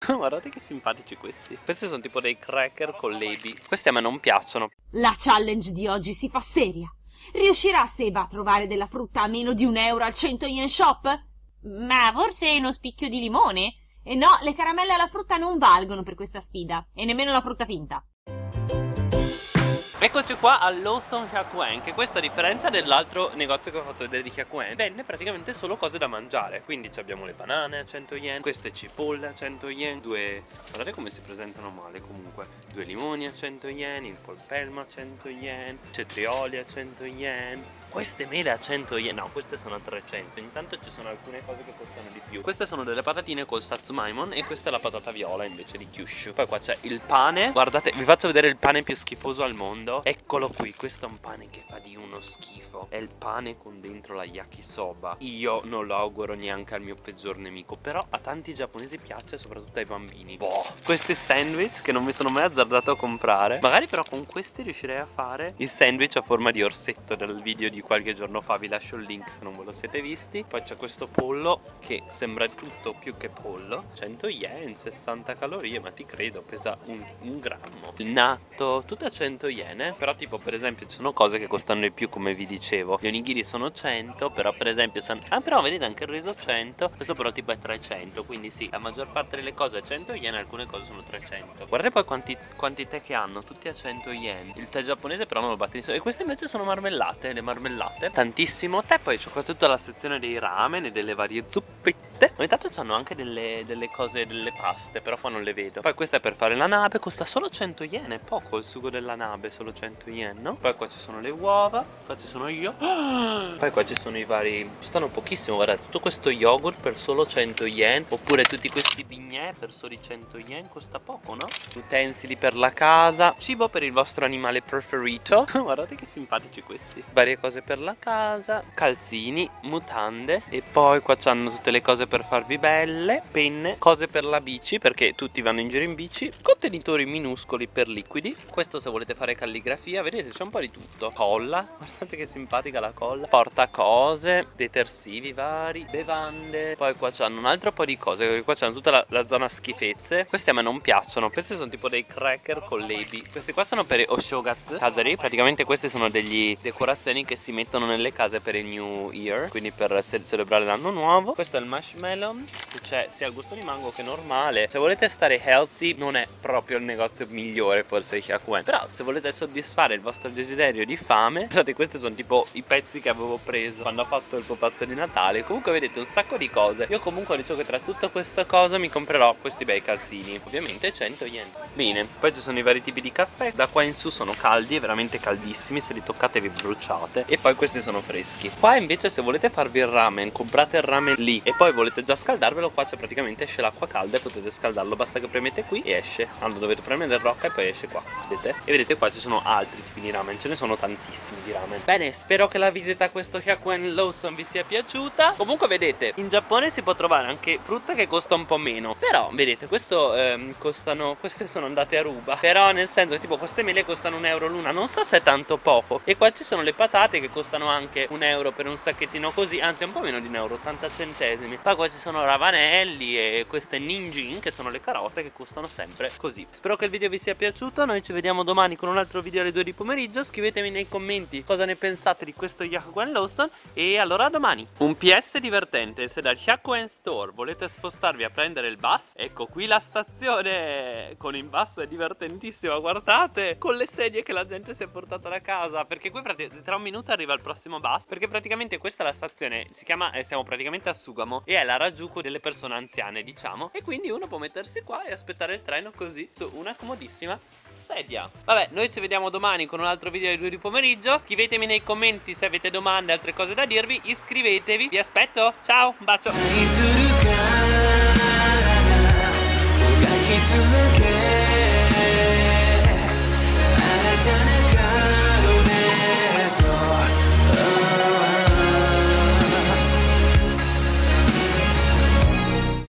Guardate che simpatici questi. Questi sono tipo dei cracker con l'Ebi. Questi a me non piacciono. La challenge di oggi si fa seria. Riuscirà Seba a trovare della frutta a meno di €1 al 100 yen shop? Ma forse uno spicchio di limone? E no, le caramelle alla frutta non valgono per questa sfida. E nemmeno la frutta finta. Eccoci qua al Lawson Hyakuen, che questa, a differenza dell'altro negozio che ho fatto vedere di Hyakuen, vende praticamente solo cose da mangiare. Quindi abbiamo le banane a 100 yen, queste cipolle a 100 yen, guardate come si presentano male comunque, 2 limoni a 100 yen, il polpelmo a 100 yen, cetrioli a 100 yen, queste mele a 100 yen, no, queste sono a 300. Intanto ci sono alcune cose che costano di più. Queste sono delle patatine col satsumaimon e questa è la patata viola invece di kyushu. Poi qua c'è il pane, guardate, vi faccio vedere il pane più schifoso al mondo. Eccolo qui, questo è un pane che fa di uno schifo. È il pane con dentro la yakisoba. Io non lo auguro neanche al mio peggior nemico, però a tanti giapponesi piace, soprattutto ai bambini. Boh, questi sandwich che non mi sono mai azzardato a comprare. Magari però con questi riuscirei a fare il sandwich a forma di orsetto del video di qualche giorno fa, vi lascio il link se non ve lo siete visti. Poi c'è questo pollo che sembra tutto più che pollo, 100 yen, 60 calorie, ma ti credo, pesa un grammo. Il natto, tutto a 100 yen, però tipo per esempio ci sono cose che costano di più, come vi dicevo. Gli onigiri sono 100, però per esempio però vedete anche il riso 100, questo però tipo è 300, quindi sì, la maggior parte delle cose è 100 yen, alcune cose sono 300. Guardate poi quanti tè che hanno, tutti a 100 yen. Il tè giapponese però non lo batte nessuno. E queste invece sono marmellate, le marmellate tantissimo tè. Poi c'è qua tutta la sezione dei ramen e delle varie zuppette. Ogni tanto c'hanno anche delle cose, delle paste, però qua non le vedo. Poi questa è per fare la nabe, costa solo 100 yen, è poco il sugo della nabe, solo 100 yen, no? Poi qua ci sono le uova, qua ci sono io. Poi qua ci sono i vari, costano pochissimo, guardate, tutto questo yogurt per solo 100 yen, oppure tutti questi bignè per soli 100 yen, costa poco, no? Utensili per la casa, cibo per il vostro animale preferito. Guardate che simpatici questi. Varie cose per la casa, calzini, mutande, e poi qua c'hanno tutte le cose per farvi belle, penne, cose per la bici perché tutti vanno in giro in bici, contenitori minuscoli per liquidi, questo se volete fare calligrafia, vedete c'è un po' di tutto, colla, guardate che simpatica la colla, portacose, detersivi vari, bevande, poi qua c'hanno un altro po' di cose, perché qua c'hanno tutta la zona schifezze. Questi a me non piacciono, questi sono tipo dei cracker con l'Ebi, questi qua sono per Oshogatsu Kazari, praticamente queste sono degli decorazioni che si mettono nelle case per il New Year, quindi per celebrare l'anno nuovo. Questo è il marshmallow, che c'è sia al gusto di mango che normale. Se volete stare healthy non è proprio il negozio migliore forse Hyakuen, però se volete soddisfare il vostro desiderio di fame, guardate, questi sono tipo i pezzi che avevo preso quando ho fatto il pupazzo di Natale. Comunque vedete un sacco di cose. Io comunque dicevo che tra tutta questa cosa mi comprerò questi bei calzini, ovviamente 100 yen. Bene, poi ci sono i vari tipi di caffè, da qua in su sono caldi, veramente caldissimi, se li toccate vi bruciate. E poi questi sono freschi. Qua invece se volete farvi il ramen, comprate il ramen lì e poi volete già scaldarvelo, qua c'è praticamente, esce l'acqua calda e potete scaldarlo, basta che premete qui e esce. Allora dovete premere il rocca e poi esce qua, vedete? E vedete qua ci sono altri tipi di ramen, ce ne sono tantissimi di ramen. Bene, spero che la visita a questo Hyakuen Lawson vi sia piaciuta. Comunque vedete, in Giappone si può trovare anche frutta che costa un po' meno, però vedete, questo costano, queste sono andate a ruba, però nel senso tipo queste mele costano €1 l'una, non so se è tanto poco. E qua ci sono le patate che costano anche €1 per un sacchettino così, anzi un po' meno di €1, 80 centesimi. Poi qua ci sono ravanelli e queste ninjin, che sono le carote, che costano sempre così. Spero che il video vi sia piaciuto, noi ci vediamo domani con un altro video alle 2 di pomeriggio. Scrivetemi nei commenti cosa ne pensate di questo Hyakuen Lawson e allora a domani. Un PS divertente: se dal Hyakuen Store volete spostarvi a prendere il bus, ecco qui la stazione con il bus, è divertentissima, guardate, con le sedie che la gente si è portata da casa, perché qui tra un minuto arriva il prossimo bus, perché praticamente questa è la stazione, si chiama, siamo praticamente a Sugamo e è la Harajuku delle persone anziane, diciamo, e quindi uno può mettersi qua e aspettare il treno così su una comodissima sedia. Vabbè, noi ci vediamo domani con un altro video alle 2 di pomeriggio. Scrivetemi nei commenti se avete domande, altre cose da dirvi, iscrivetevi, vi aspetto, ciao, un bacio.